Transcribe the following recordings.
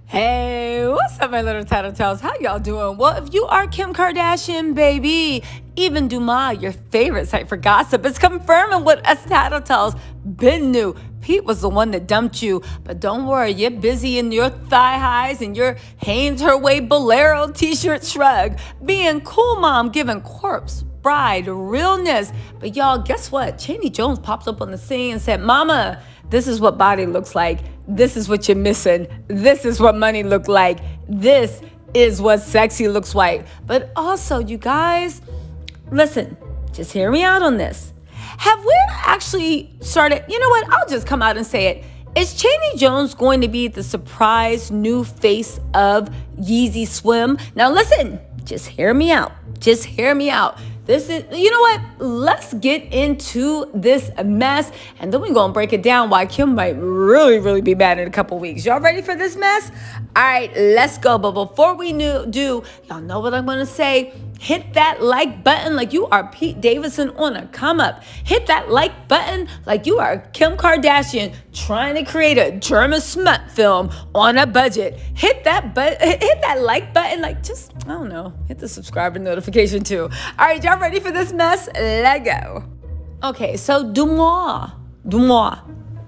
Hey, what's up, my little tattletales? How y'all doing? Well, if you are Kim Kardashian, baby, even Deuxmoi, your favorite site for gossip, is confirming what us tattletales been knew. Pete was the one that dumped you, but don't worry, you're busy in your thigh highs and your Hanes Her Way Bolero t-shirt shrug, being cool mom, giving corpse bride realness. But y'all, guess what? Chaney Jones popped up on the scene and said, "Mama, this is what body looks like. This is what you're missing. This is what money look like. This is what sexy looks like." But also, you guys, listen, just hear me out on this. Have we actually started, you know what? I'll just come out and say it. Is Chaney Jones going to be the surprise new face of Yeezy Swim? Now listen, just hear me out. Just hear me out. This is, you know what? Let's get into this mess, and then we're going to break it down why Kim might really be bad in a couple weeks. Y'all ready for this mess? All right, let's go. But before we do, y'all know what I'm going to say. Hit that like button like you are Pete Davidson on a come up. Hit that like button like you are Kim Kardashian trying to create a German smut film on a budget. Hit that like button like just, I don't know, hit the subscriber notification too. All right, y'all ready for this mess? Let's go. Okay, so Deuxmoi. No,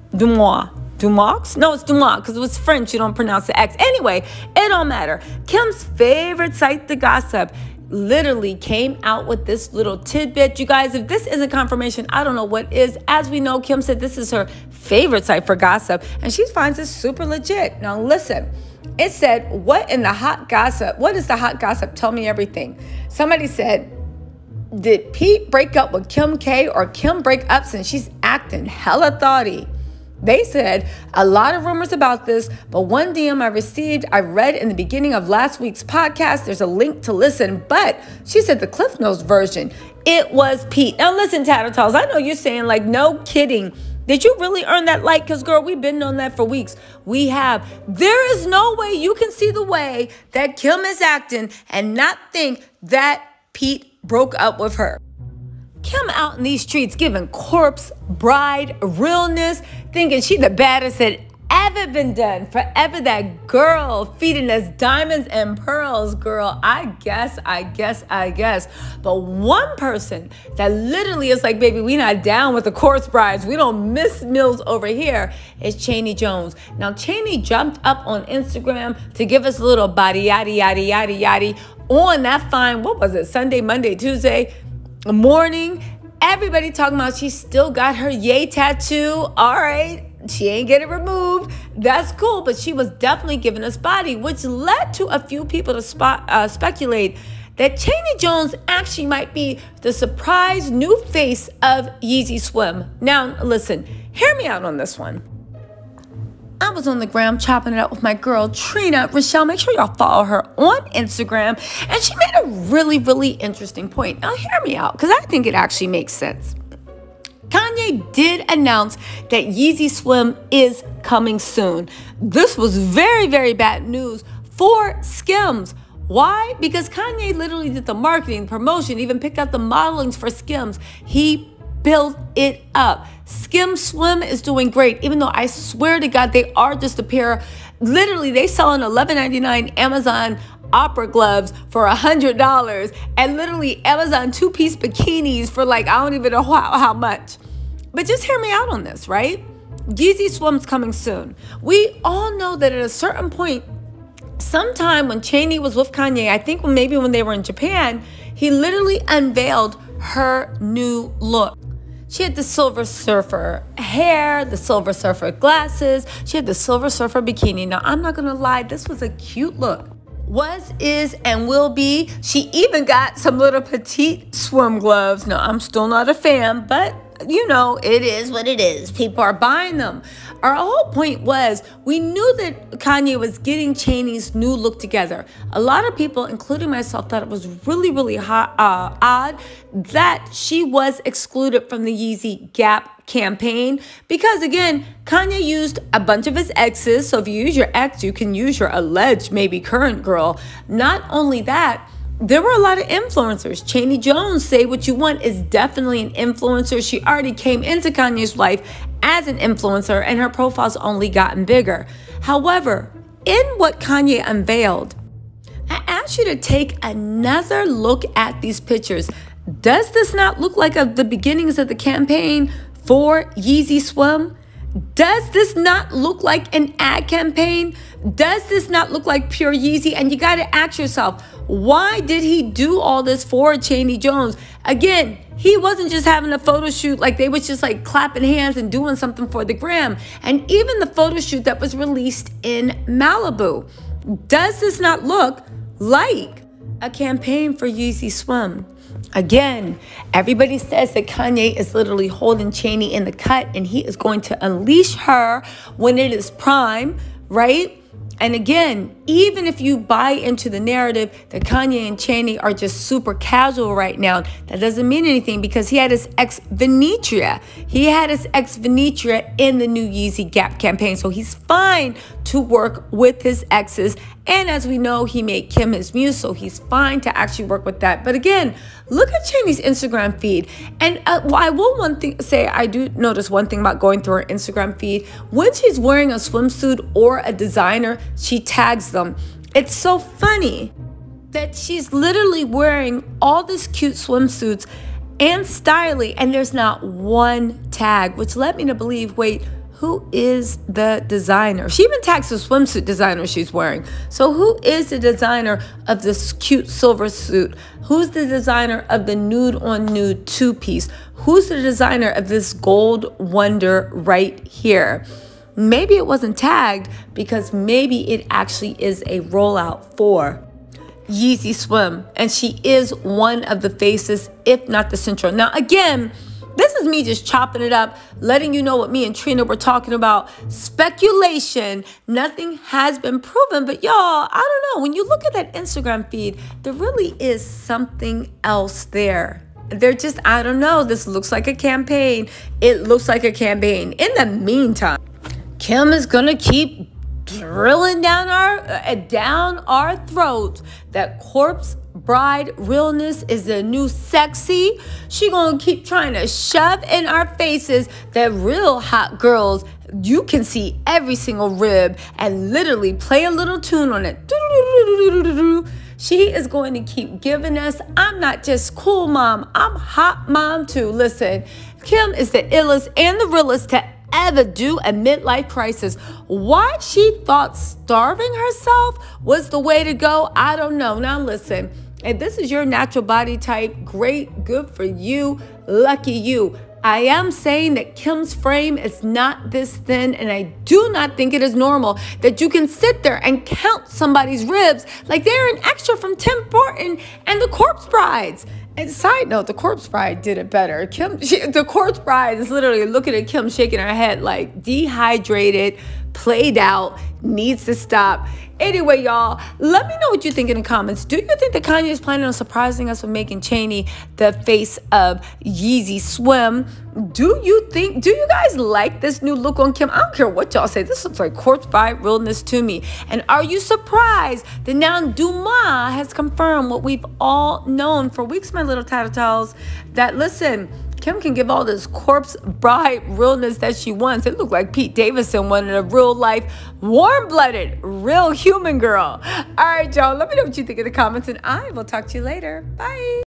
it's Deuxmoi because it was French. You don't pronounce the X. Anyway, it don't matter. Kim's favorite site to gossip literally came out with this little tidbit. You guys, if this isn't confirmation, I don't know what is. As we know, Kim said this is her favorite site for gossip, and she finds it super legit. Now listen, it said, what is the hot gossip? Tell me everything. Somebody said, did Pete break up with Kim K or Kim break up since she's acting hella thoughty? They said a lot of rumors about this, but one DM I received, I read in the beginning of last week's podcast. There's a link to listen, but she said the Cliff Notes version, it was Pete. Now listen, tattletales, I know you're saying like, no kidding. Did you really earn that like? Because girl, we've been on that for weeks. We have. There is no way you can see the way that Kim is acting and not think that Pete broke up with her. Kim out in these streets giving corpse bride realness, thinking she the baddest that ever been done. Forever that girl feeding us diamonds and pearls, girl. I guess. But one person that literally is like, baby, we not down with the corpse brides. We don't miss meals over here, is Chaney Jones. Now, Chaney jumped up on Instagram to give us a little body yaddy on that fine, what was it, Sunday, Monday, Tuesday morning. Everybody talking about she still got her yay tattoo. All right, she ain't get it removed. That's cool, but she was definitely giving us body, which led to a few people to speculate that Chaney Jones actually might be the surprise new face of Yeezy Swim. Now, listen, hear me out on this one. I was on the gram chopping it up with my girl, Trina Rochelle. Make sure y'all follow her on Instagram. And she made a really interesting point. Now, hear me out, because I think it actually makes sense. Kanye did announce that Yeezy Swim is coming soon. This was very bad news for Skims. Why? Because Kanye literally did the marketing, promotion, even picked out the modelings for Skims. He build it up. Skim Swim is doing great, even though I swear to God, they are just a pair. Literally, they sell an $11.99 Amazon opera gloves for $100, and literally Amazon two-piece bikinis for like, I don't even know how much. But just hear me out on this, right? Yeezy Swim's coming soon. We all know that at a certain point, sometime when Chaney was with Kanye, I think maybe when they were in Japan, he literally unveiled her new look. She had the Silver Surfer hair, the Silver Surfer glasses. She had the Silver Surfer bikini. Now, I'm not going to lie. This was a cute look. Was, is, and will be. She even got some little petite swim gloves. Now, I'm still not a fan, but you know, it is what it is. People are buying them. Our whole point was we knew that Kanye was getting Chaney's new look together. A lot of people, including myself, thought it was really odd that she was excluded from the Yeezy Gap campaign because, again, Kanye used a bunch of his exes. So if you use your ex, you can use your alleged, maybe current girl. Not only that, there were a lot of influencers. Chaney Jones, Say What You Want, is definitely an influencer. She already came into Kanye's life as an influencer, and her profile's only gotten bigger. However, in what Kanye unveiled, I ask you to take another look at these pictures. Does this not look like the beginnings of the campaign for Yeezy Swim? Does this not look like an ad campaign? Does this not look like pure Yeezy? And you got to ask yourself, why did he do all this for Chaney Jones? Again, he wasn't just having a photo shoot, like they was just like clapping hands and doing something for the gram. And even the photo shoot that was released in Malibu, does this not look like a campaign for Yeezy Swim? Again, everybody says that Kanye is literally holding Chaney in the cut and he is going to unleash her when it is prime, right? And again, even if you buy into the narrative that Kanye and Chaney are just super casual right now, that doesn't mean anything, because he had his ex Venetria. He had his ex Venetria in the new Yeezy Gap campaign. So he's fine to work with his exes. And as we know, he made Kim his muse, so he's fine to actually work with that. But again, look at Chaney's Instagram feed. And I will say I do notice one thing about going through her Instagram feed. When she's wearing a swimsuit or a designer, she tags them. It's so funny that she's literally wearing all these cute swimsuits and styling, and there's not one tag, which led me to believe, wait, who is the designer? She even tags the swimsuit designer she's wearing. So who is the designer of this cute silver suit? Who's the designer of the nude on nude two-piece? Who's the designer of this gold wonder right here? Maybe it wasn't tagged because maybe it actually is a rollout for Yeezy Swim. And she is one of the faces, if not the central. Now, again, this is me just chopping it up, letting you know what me and Trina were talking about. Speculation. Nothing has been proven. But y'all, I don't know. When you look at that Instagram feed, there really is something else there. They're just, I don't know. This looks like a campaign. It looks like a campaign. In the meantime, Kim is going to keep drilling down our throats that corpse bride realness is the new sexy. She gonna keep trying to shove in our faces that real hot girls, you can see every single rib, and literally play a little tune on it. She is going to keep giving us, I'm not just cool mom, I'm hot mom too. Listen, Kim is the illest and the realest to ever do a midlife crisis. Why she thought starving herself was the way to go, I don't know. Now listen, if this is your natural body type, great, good for you, lucky you. I am saying that Kim's frame is not this thin, and I do not think it is normal that you can sit there and count somebody's ribs like they're an extra from Tim Burton and the Corpse Brides. And side note, the Corpse Bride did it better. The Corpse Bride is literally looking at Kim shaking her head like dehydrated, played out, needs to stop. Anyway, y'all, let me know what you think in the comments. Do you think that Kanye is planning on surprising us with making Chaney the face of Yeezy Swim? Do you guys like this new look on Kim? I don't care what y'all say. This looks like Corpse Bride realness to me. And are you surprised that now Deuxmoi has confirmed what we've all known for weeks, my little tattletales, that listen, Kim can give all this corpse bride realness that she wants. It looked like Pete Davidson wanted a real life, warm-blooded, real human girl. All right, y'all, let me know what you think in the comments, and I will talk to you later. Bye.